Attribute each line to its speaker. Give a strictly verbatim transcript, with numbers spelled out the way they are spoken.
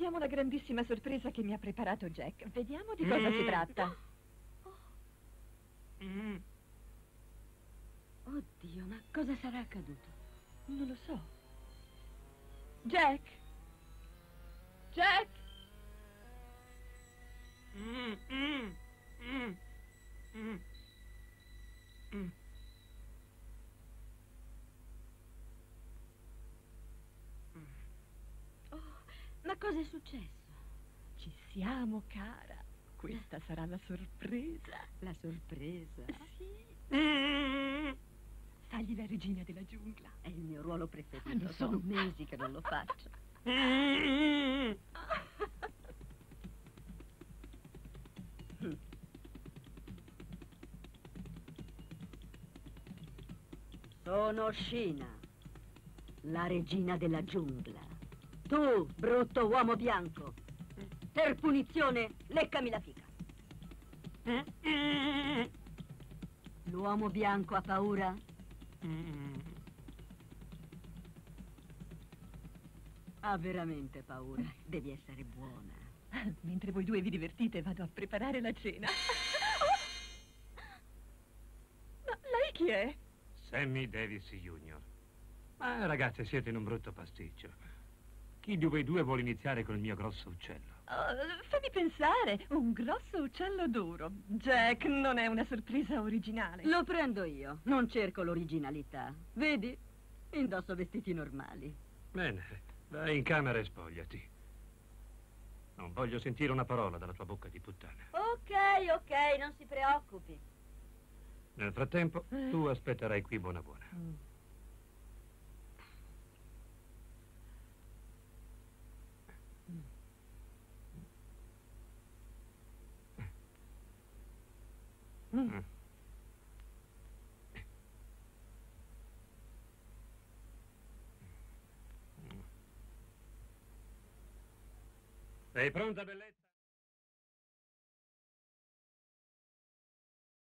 Speaker 1: vediamo la grandissima sorpresa che mi ha preparato Jack. Vediamo di cosa
Speaker 2: Mm.
Speaker 1: si tratta.
Speaker 2: Mm.
Speaker 3: Oddio, ma cosa sarà accaduto?
Speaker 1: Non lo so. Jack? Jack?
Speaker 2: Mm, mm, mm, mm, mm.
Speaker 3: Oh, ma cosa è successo?
Speaker 1: Ci siamo, cara. Questa sarà la sorpresa.
Speaker 3: La sorpresa?
Speaker 1: Sì.
Speaker 2: Mm.
Speaker 1: Fagli la regina della giungla.
Speaker 3: È il mio ruolo preferito.
Speaker 1: Ah, lo so.
Speaker 3: Sono mesi che non lo faccio.
Speaker 2: Mm.
Speaker 3: Sono Scina, la regina della giungla. Tu, brutto uomo bianco, per punizione, leccami la fica.
Speaker 2: Mm.
Speaker 3: L'uomo bianco ha paura?
Speaker 2: Mm.
Speaker 3: Ha veramente paura. Devi essere buona.
Speaker 1: Mentre voi due vi divertite, vado a preparare la cena. Ma lei chi è?
Speaker 2: Sammy Davis Junior Ma ragazze, siete in un brutto pasticcio. Chi di voi due vuole iniziare col mio grosso uccello?
Speaker 1: Oh, fammi pensare, un grosso uccello duro. Jack, non è una sorpresa originale.
Speaker 3: Lo prendo io, non cerco l'originalità. Vedi? Indosso vestiti normali.
Speaker 2: Bene, vai in camera e spogliati. Non voglio sentire una parola dalla tua bocca di puttana.
Speaker 3: Ok, ok, non si preoccupi.
Speaker 2: Nel frattempo, tu aspetterai qui buona buona.
Speaker 1: Mm.
Speaker 2: Mm. Sei pronta, bellezza?